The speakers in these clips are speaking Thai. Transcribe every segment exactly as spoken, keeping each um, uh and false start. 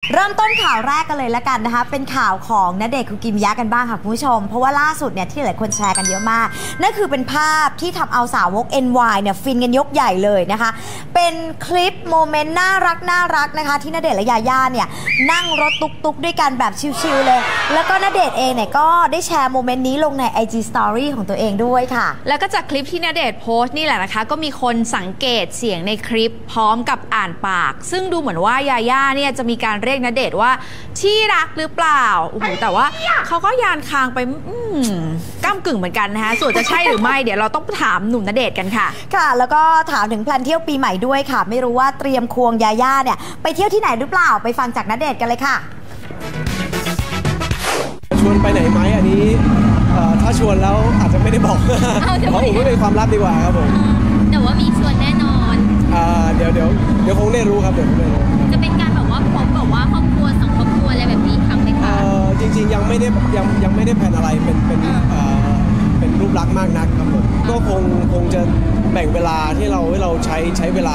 เริ่มต้นข่าวแรกกันเลยละกันนะคะเป็นข่าวของณเดชน์คุกิมิยะกันบ้างค่ะคุณผู้ชมเพราะว่าล่าสุดเนี่ยที่หลายคนแชร์กันเยอะมากนั่นคือเป็นภาพที่ทำเอาสาวก เอ็น วาย เนี่ยฟินกันยกใหญ่เลยนะคะเป็นคลิปโมเมนต์น่ารักน่ารักนะคะที่ณเดชน์และยาย่าเนี่ยนั่งรถตุ๊กๆด้วยกันแบบชิลๆเลยแล้วก็ณเดชน์เองเนี่ยก็ได้แชร์โมเมนต์นี้ลงใน ไอ จี Story ของตัวเองด้วยค่ะแล้วก็จากคลิปที่ณเดชน์โพสต์นี่แหละนะคะก็มีคนสังเกตเสียงในคลิปพร้อมกับอ่านปากซึ่งดูเหมือนว่ายาย่าเนี่ยจะมีการเรียกณเดชน์ว่าที่รักหรือเปล่าโอ้โหแต่ว่าเขาก็ยานคางไปก้ำกึ่งเหมือนกันนะคะส่วนจะใช่หรือไม่เดี๋ยวเราต้องถามหนุ่มณเดชน์กันค่ะค่ะแล้วก็ถามถึงแพลนเที่ยวปีใหม่ด้วยค่ะไม่รู้ว่าเตรียมควงยาย่าเนี่ยไปเที่ยวที่ไหนหรือเปล่าไปฟังจากณเดชน์กันเลยค่ะชวนไปไหนไหมอันนี้ถ้าชวนแล้วอาจจะไม่ได้บอกเพราะผมไม่เป็นความลับดีกว่าครับผมแต่ว่ามีชวนแน่นอนเดี๋ยวเดี๋ยวเดี๋ยวคงได้รู้ครับเดี๋ยวคงได้รู้จะเป็นการแบบว่าพบแบบว่าครอบครัวสองครอบครัวอะไรแบบนี้ทำไหมคะจริงๆยังไม่ได้ยังยังไม่ได้แผนอะไรเป็นเป็นเป็นรูปลักษณ์มากนักครับผมก็คงคงจะแบ่งเวลาที่เราที่เราใช้ใช้เวลา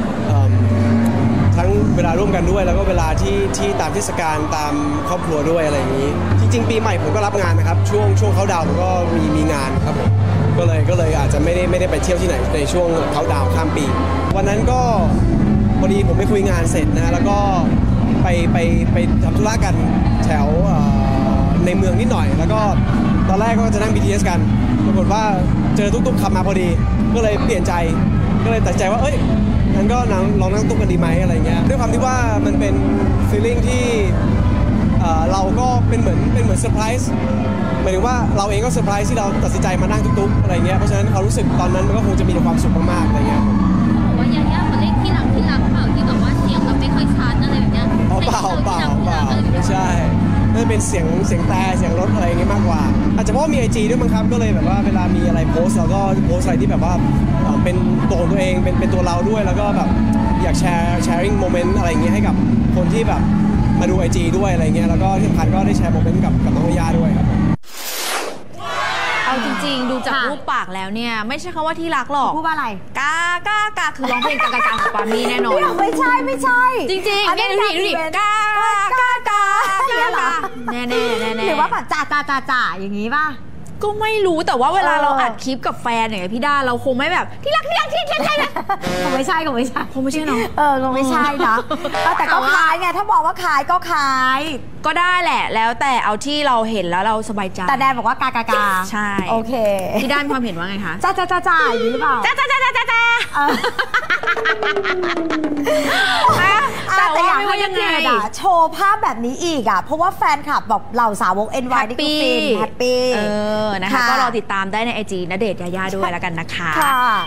ทั้งเวลาร่วมกันด้วยแล้วก็เวลาที่ที่ตามเทศกาลตามครอบครัวด้วยอะไรอย่างนี้จริงๆปีใหม่ผมก็รับงานนะครับช่วงช่วงเขาดาวผมก็มีมีงานครับผมก็เลยก็เลยอาจจะไม่ได้ไม่ได้ไปเที่ยวที่ไหนในช่วงเขาดาวข้ามปีวันนั้นก็พอดีผมไปคุยงานเสร็จนะแล้วก็ไปไปไปทำธุระกันแถวในเมืองนิดหน่อยแล้วก็ตอนแรกก็จะนั่ง บี ที เอส กันปรากฏว่าเจอตุ๊กๆขับมาพอดีก็เลยเปลี่ยนใจก็เลยตัดใจว่าเอ้ยงั้นก็ลองนั่งตุ๊กกันดีไหมอะไรเงี้ยด้วยความที่ว่ามันเป็น feeling ที่เราก็เป็นเหมือนเป็นเหมือนเซอร์ไพรส์หมายถึงว่าเราเองก็เซอร์ไพรส์ที่เราตัดสินใจมานั่งตุ๊กๆอะไรเงี้ยเพราะฉะนั้นเขารู้สึกตอนนั้นมันก็คงจะมีความสุขมากๆอะไรเงี้ยเขาบอกว่ายาย่าเขาเล่นที่หลังที่รักเปล่าที่แบบว่าเสียงเราไม่ค่อยชัดอะไรแบบเนี้ยอ๋อเปล่าเปล่าเปล่าไม่ใช่น่าจะเป็นเสียงเสียงแต่เสียงรถอะไรเงี้ยมากกว่าอาจจะเพราะมี ไอ จี ด้วยมั้งครับก็เลยแบบว่าเวลามีอะไรโพสเราก็โพสอะไรที่แบบว่าเป็นตัวของตัวเองเป็นเป็นตัวเราด้วยแล้วก็แบบอยากแชร์แชร์ริ่งโมเมนต์อะไรเงี้ยให้กับคนที่แบบมาดู ไอ จี ด้วยอะไรเงี้ยแล้วก็ที่สำคัญก็ได้แชร์โมเมนต์กับกับน้องยาด้วยครับเอาจริงๆดูจากรูปปากแล้วเนี่ยไม่ใช่คำว่าที่รักหรอกพูดว่าอะไรกากากาคือร้องเพลงกากากาของปามี่แน่นอนไม่ใช่ไม่ใช่จริงๆเนี่ยดูดิดูดิกากากาแน่แน่แน่แน่หรือว่าแบบจ่าจ่าจ่าจ่าอย่างนี้ป่ะก็ไม่รู้แต่ว่าเวลาเราอัดคลิปกับแฟนอย่างเงี้ยพี่ดาเราคงไม่แบบที่รักที่รักที่รักที่รักคงไม่ใช่คงไม่ใช่คงไม่ใช่เนาะเออคงไม่ใช่นะแต่ก็ขายไงถ้าบอกว่าขายก็ขายก็ได้แหละแล้วแต่เอาที่เราเห็นแล้วเราสบายใจแต่แดนบอกว่ากากากาใช่โอเคพี่ด้านความเห็นว่าไงคะจ้าจ้าจ้าจ้าอย่างนี้หรือเปล่าจ้าจ้าจ้าจ้าจ้าจ้าแต่อยากให้ยังไงอ่ะโชว์ภาพแบบนี้อีกอ่ะเพราะว่าแฟนคลับบอกเหล่าสาวก เอ็น วาย นี่คือฟินแฮปปี้เออนะคะก็รอติดตามได้ใน ไอ จี ณเดชน์ยาย่าด้วยแล้วกันนะคะ